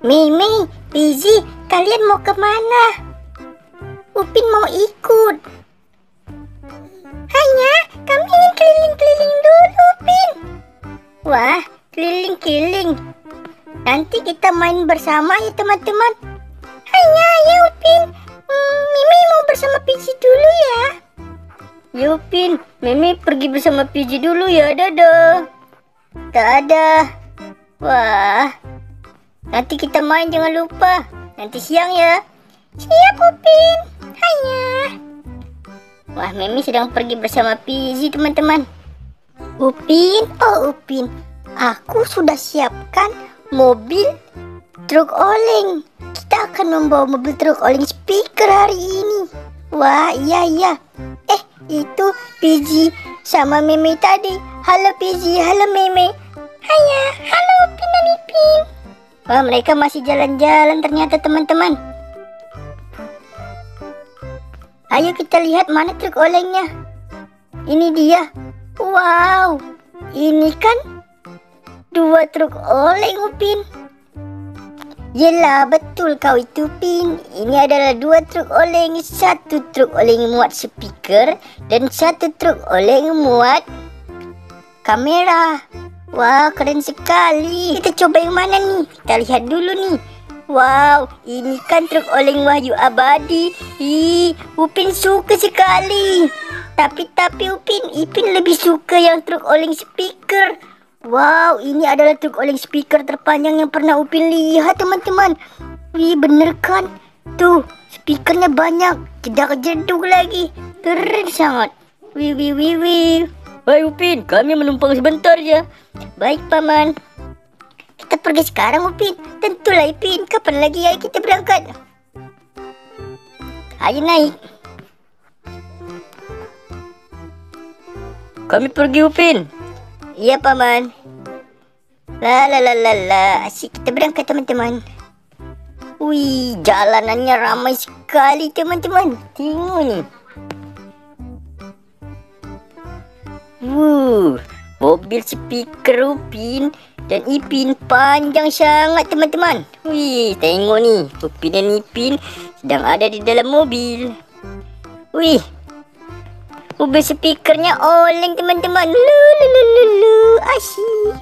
Mimi, Fizi, kalian mau kemana? Upin mau ikut. Hanya, kami ingin keliling-keliling dulu, Upin. Wah, keliling-keliling. Nanti kita main bersama ya teman-teman. Hanya, ya Upin. Mimi mau bersama Fizi dulu ya. Ya Upin, Mimi pergi bersama Fizi dulu ya. Dadah. Dadah. Wah, nanti kita main jangan lupa. Nanti siang ya. Siap Upin. Hanya. Wah, Mimi sedang pergi bersama Fizi teman-teman. Upin, oh Upin, aku sudah siapkan mobil truk oleng. Kita akan membawa mobil truk oleng speaker hari ini. Wah, iya. Itu Fizi sama Mimi tadi. Halo Fizi, halo Mimi. Hanya, halo Upin dan Ipin. Wah, mereka masih jalan-jalan ternyata teman-teman. Ayo kita lihat mana truk olengnya. Ini dia. Wow, ini kan 2 truk oleng Upin. Yelah, betul kau itu Pin. Ini adalah 2 truk oleng. 1 truk oleng muat speaker dan 1 truk oleng muat kamera. Wah, keren sekali. Kita coba yang mana nih? Kita lihat dulu nih. Wow, ini kan truk oleng Wahyu Abadi. Upin suka sekali. Tapi Ipin lebih suka yang truk oleng speaker. Wow, ini adalah truk oleng speaker terpanjang yang pernah Upin lihat teman-teman. Wih, bener kan? Tuh, speakernya banyak. Jedak-jeduk lagi. Keren sangat. Wih. Hai Upin, kami menumpang sebentar ya. Baik paman. Kita pergi sekarang Upin. Tentulah Ipin. Kapan lagi ya kita berangkat? Ayo naik. Kami pergi Upin. Iya paman. Asik kita berangkat teman-teman. Wih, jalanannya ramai sekali teman-teman. Tengok nih. Mobil speaker Upin dan Ipin panjang sangat teman-teman. Wih, tengok nih. Upin dan Ipin sedang ada di dalam mobil. Wih, mobil speakernya oleng teman-teman. Asyik.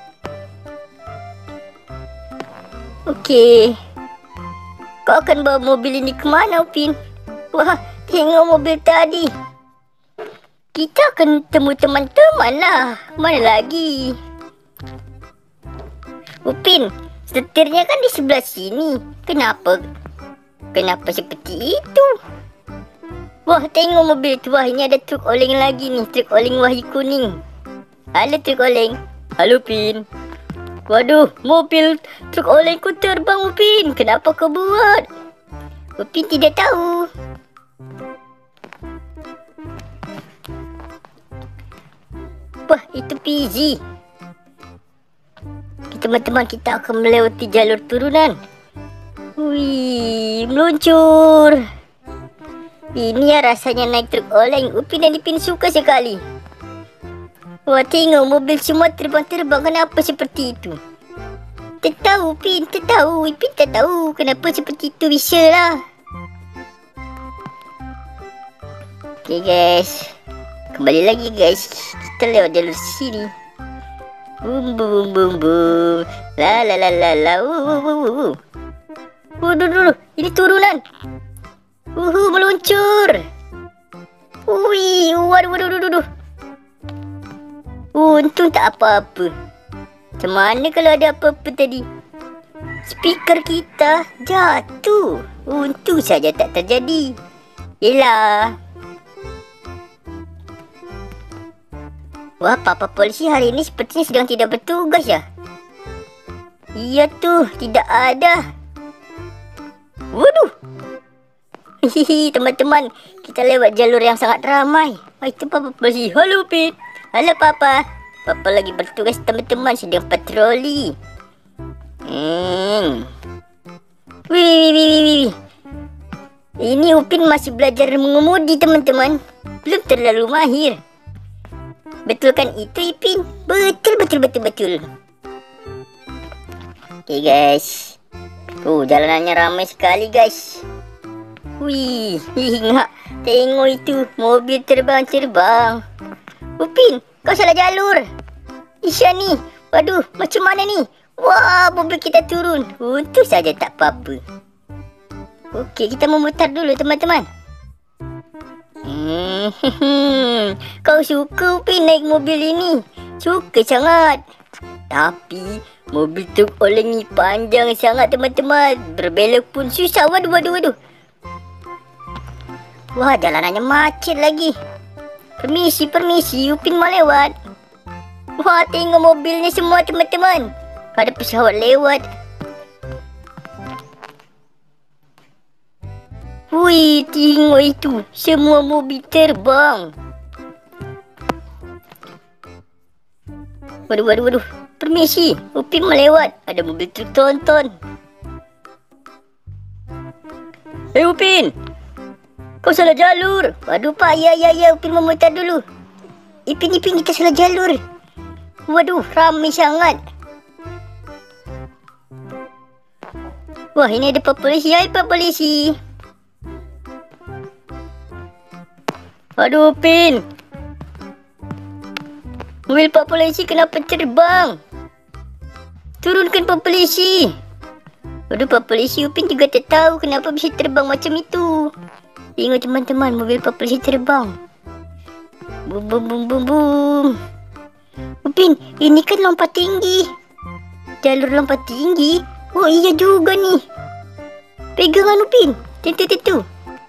Oke. Kau akan bawa mobil ini kemana Upin? Wah, tengok mobil tadi. Kita akan temu teman-teman lah. Mana lagi? Upin, setirnya kan di sebelah sini. Kenapa seperti itu? Wah, tengok mobil itu. Wah, ini ada truk oleng lagi nih. Truk oleng Wahyu kuning. Halo truk oleng. Halo Pin. Waduh, mobil truk olengku terbang Upin. Kenapa kau buat? Upin tidak tahu. Wah, itu Fizi. Teman-teman, kita akan melewati jalur turunan. Wih, meluncur. Ini ya rasanya naik truk oleng. Upin dan Ipin suka sekali. Wah, tengok mobil semua terbang-terbang. Kenapa seperti itu? Tak tahu Upin, tak tahu. Ipin tak tahu kenapa seperti itu. Bisa lah. Okay guys, kembali lagi guys. Kita lewat jalur sini. Bum. La. Duh. Ini turunan. Meluncur. Wih, waduh. Untung tak apa-apa. Macam mana kalau ada apa-apa tadi? Speaker kita jatuh. Untung saja tak terjadi. Yelah. Wah, Papa Polisi hari ini sepertinya sedang tidak bertugas ya? Iya tuh, tidak ada. Waduh. Hihihi, teman-teman, kita lewat jalur yang sangat ramai. Wah, itu Papa Polisi. Halo Pin. Halo Papa. Papa lagi bertugas teman-teman, sedang patroli. Wih. Ini Upin masih belajar mengemudi teman-teman. Belum terlalu mahir. Betul kan itu Ipin? Betul. Oke guys. Jalanannya ramai sekali guys. Wih, ingat. Tengok itu, mobil terbang-terbang. Upin, kau salah jalur. Isya ni, waduh, macam mana ni? Wah, mobil kita turun. Untung saja tak apa-apa. Okey, kita memutar dulu teman-teman. Kau suka Upin naik mobil ini? Suka sangat. Tapi mobil truk oleng ni panjang sangat teman-teman. Berbelok pun susah. Waduh. Wah, jalanannya macet lagi. Permisi, Upin mau lewat. Wah, tengok mobilnya semua teman-teman. Ada pesawat lewat. Wih, tengok itu. Semua mobil terbang. Waduh. Permisi, Upin melewat. Ada mobil truk tonton. Hei Upin, kau salah jalur. Waduh pak, ya, Upin memutar dulu. Ipin, kita salah jalur. Waduh, ramai sangat. Wah, ini ada Pak Polisi. Hai Pak Polisi. Waduh Upin, mobil Pak Polisi kenapa terbang? Turunkan Pak Polisi. Waduh Pak Polisi, Upin juga tak tahu kenapa bisa terbang macam itu. Tengok teman-teman, mobil Pak Polisi terbang. Bum. Upin, ini kan lompat tinggi. Jalur lompat tinggi. Oh iya juga nih. Pegangan Upin. Tentu.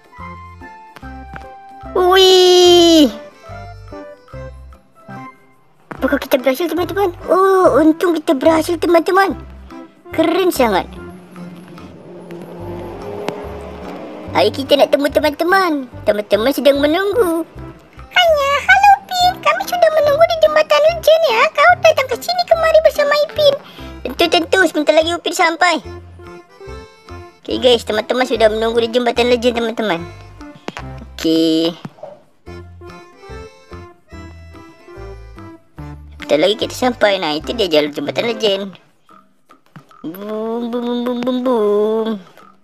Wih. Apakah kita berhasil teman-teman? Oh, untung kita berhasil teman-teman. Keren sangat. Ayo kita nak temu teman-teman. Teman-teman sedang menunggu. Halo Upin. Kami sudah menunggu di jembatan Lejen ya. Kau datang ke sini kemari bersama Ipin. Tentu. Sebentar lagi Upin sampai. Okay guys, teman-teman sudah menunggu di jembatan Lejen teman-teman. Okay. Sebentar lagi kita sampai. Nah, itu dia jalur jembatan Lejen. Bum.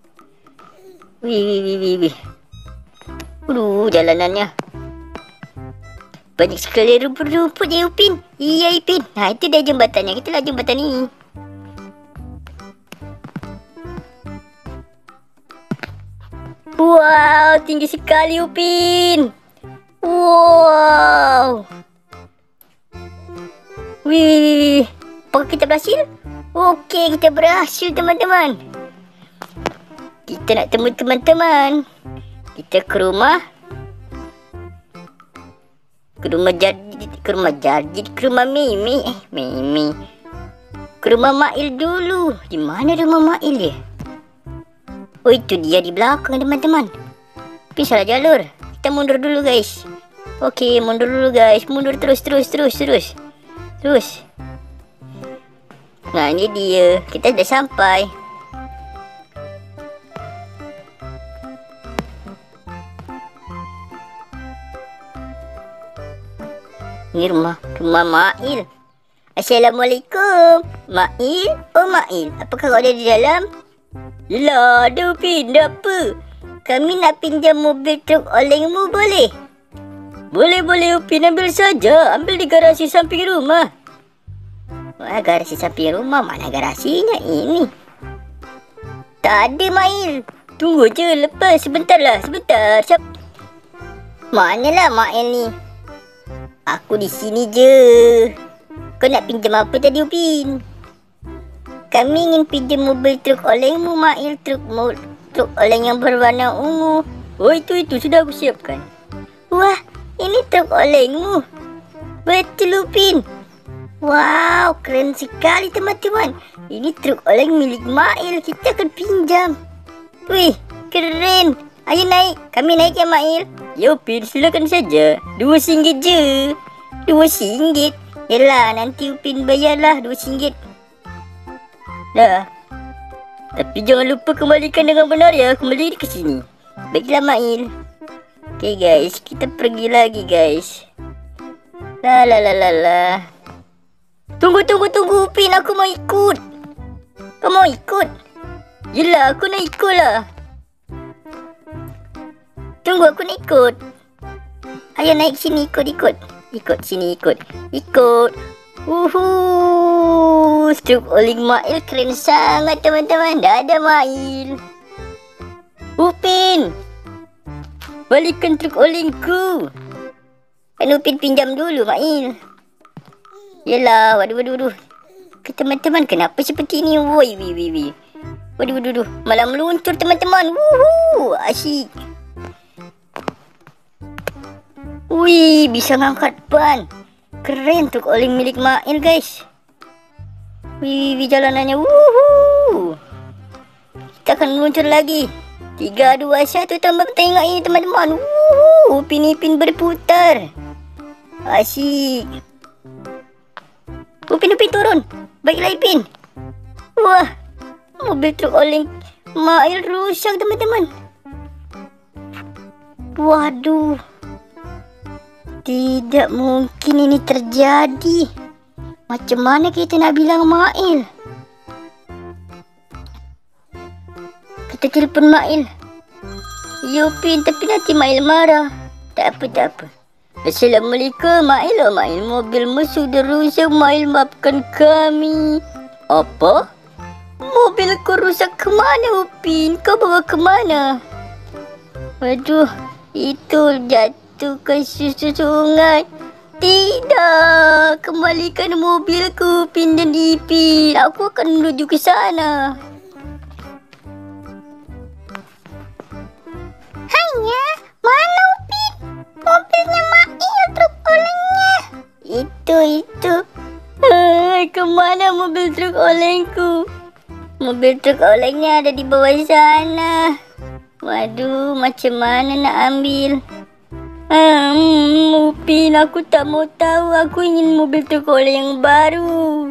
Wih. Jalanannya banyak sekali rumput-rumput ya Upin. Iya Ipin. Nah, itu dia jembatannya. Kita lah jembatan ini. Wow, tinggi sekali Upin. Wow. Wih. Apakah kita berhasil? Okey, kita berhasil teman-teman. Kita nak temu teman-teman. Kita ke rumah Mimi. Ke rumah Mail dulu. Di mana rumah Mail ya? Oh, itu dia di belakang teman-teman. Tapi salah jalur. Kita mundur dulu guys. Okey, mundur dulu guys. Mundur terus. Nah, ini dia. Kita dah sampai. Ini rumah Mail. Assalamualaikum. Mail? Oh Mail, apakah kau ada di dalam? Yelah, ada Upin. Apa? Kami nak pinjam mobil truk olengmu boleh? Boleh Upin, ambil saja. Ambil di garasi samping rumah. Wah, garasi samping rumah? Mana garasinya ini? Tak ada Mail. Tunggu je, lepas. Sebentar. Manalah Mail ni? Aku di sini je. Kau nak pinjam apa tadi Upin? Kami ingin pinjam mobil truk olengmu Mail. Truk oleng yang berwarna ungu. Oh, itu sudah aku siapkan. Wah, ini truk olengmu. Betul Upin. Wow, keren sekali teman-teman. Ini truk oleng milik Mail. Kita akan pinjam. Wih, keren. Ayo naik. Kami naik ya Mail. Ya Upin, silakan saja. RM2 je. RM2? Yelah, nanti Upin bayarlah RM2. Dah. Tapi jangan lupa kembalikan dengan benar ya. Kembali ke sini. Baiklah Mail. Okay guys, kita pergi lagi guys. La. Tunggu Upin, aku mau ikut. Kau mau ikut? Yelah, aku nak ikut lah. Tunggu, aku nak ikut. Ayo naik sini, ikut. Ikut sini, ikut. Stroke Oling Mail keren sangat teman-teman. Dah ada Mail. Upin, balikan truk olengku. Kan Upin pinjam dulu Mail. Yelah, waduh. Teman-teman, kenapa seperti ini? Woi. Waduh. Malah meluncur teman-teman. Asyik. Wih, bisa ngangkat ban. Keren truk oleng milik Mail, guys. Wih, jalanannya. Kita akan meluncur lagi. 3, 2, 1, tambah tengok ini teman-teman. Upin berputar. Asyik. Upin turun. Baiklah Upin. Wah, mobil truk oleng Mail rusak teman-teman. Waduh. Tidak mungkin ini terjadi. Macam mana kita nak bilang Mail? Kita telefon Mail. Ya Upin, tapi nanti Mail marah. Tak apa. Assalamualaikum Mail. Mobilmu sudah rusak Mail, maafkan kami. Apa? Mobilku rusak kemana Upin? Kau bawa kemana? Waduh, itu jatuh ke sungai. Tidak, kembalikan mobilku Upin dan Ipin. Aku akan menuju ke sana. Hanya, mana Upin? Mobilnya Mail, truk olengnya. Itu. Kemana mobil truk olengku? Mobil truk olengnya ada di bawah sana. Waduh, macam mana nak ambil? Upin, aku tak mau tahu. Aku ingin mobil truk oleng yang baru.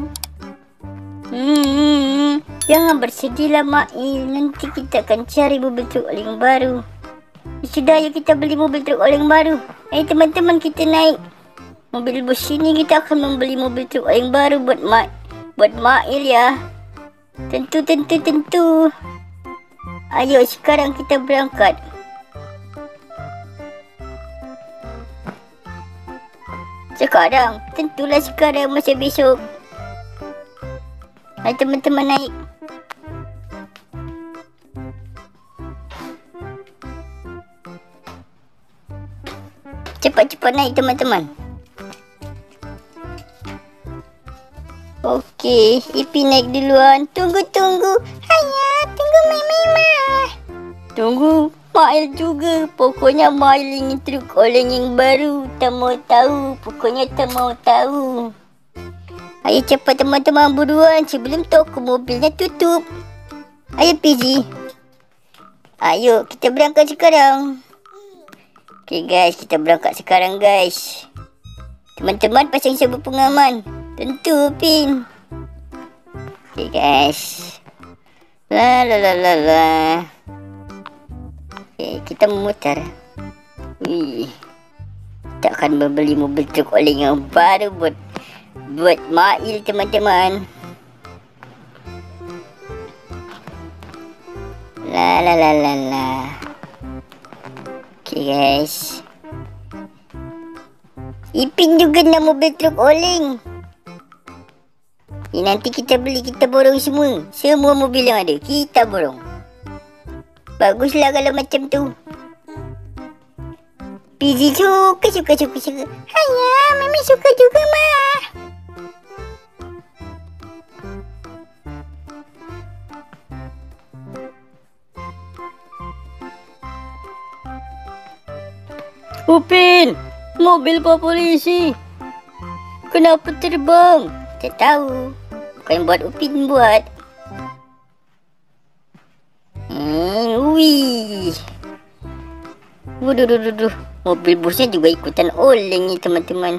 Jangan bersedihlah Mail. Nanti kita akan cari mobil truk oleng yang baru. Sudah, yuk kita beli mobil truk oleng baru. Teman-teman, kita naik mobil bus ini. Kita akan membeli mobil truk oleng baru buat Mail ya. Tentu. Ayo sekarang kita berangkat. Sekarang? Tentulah sekarang, masa besok. Hai teman-teman, naik. Cepat naik teman-teman. Okey, Ipin naik duluan. Tunggu. Hanya, tunggu Mama. Tunggu Mail juga. Pokoknya Mail ingin truk oleng yang baru. Tak mau tahu. Ayo cepat teman-teman, buruan sebelum toko mobilnya tutup. Ayo PG. Ayo kita berangkat sekarang. Okey guys, kita berangkat sekarang guys. Teman-teman pasang sabuk pengaman. Tentu Pin. Okey guys. La. Okey, kita memutar. Kita akan membeli mobil truk oleng yang baru buat Mail teman-teman. La. Okey guys. Ipin juga nak mobil truk oleng. Nanti kita beli, kita borong semua mobil yang ada. Kita borong. Baguslah kalau macam tu. PG suka. Hanya, Mami suka juga, Ma. Upin, mobil Pak Polisi. Kenapa terbang? Tak tahu. Bukan buat Upin buat. Waduh. Mobil busnya juga ikutan oleng ni teman-teman.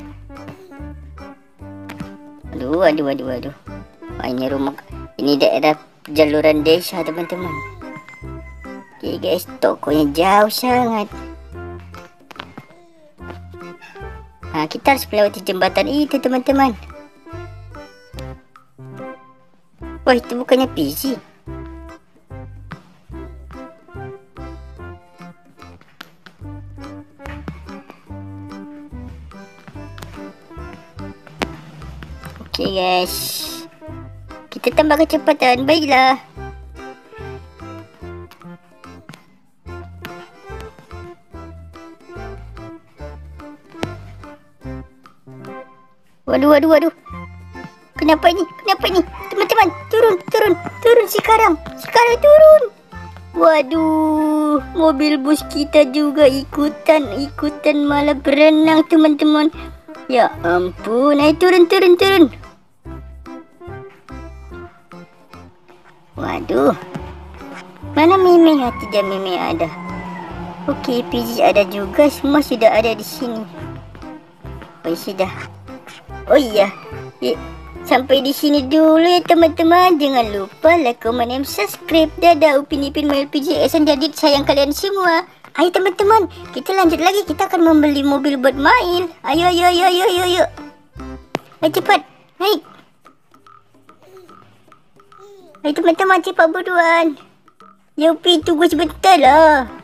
Aduh. Ini rumah. Ini daerah jaluran desa teman-teman. Okay guys, tokonya jauh sangat. Kita harus melewati jembatan itu teman-teman. Wah, itu bukannya PC. tambah kecepatan. Baiklah. Waduh. Kenapa ini? Teman-teman, turun sekarang. Sekarang turun. Waduh, mobil bus kita juga ikutan malah berenang, teman-teman. Ya ampun, ayo turun. Waduh, mana Mimi? Tidak, Mimi ada. Oke, PJ ada juga, semua sudah ada di sini. Oh sudah. Oh iya, sampai di sini dulu ya teman-teman. Jangan lupa like, comment, and subscribe. Dadah, Upin Ipin Mail PJS dan Dadit, sayang kalian semua. Ayo teman-teman, kita lanjut lagi. Kita akan membeli mobil buat main. Ayo. Ayo cepat, naik. Ayo teman-teman, cepat buruan. Ya Upin, tunggu sebentar lah.